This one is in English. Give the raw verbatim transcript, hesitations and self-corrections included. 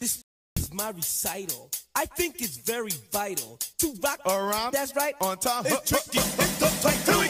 This is my recital. I think it's very vital to rock around. That's right. On time. It's tricky. It's the tight.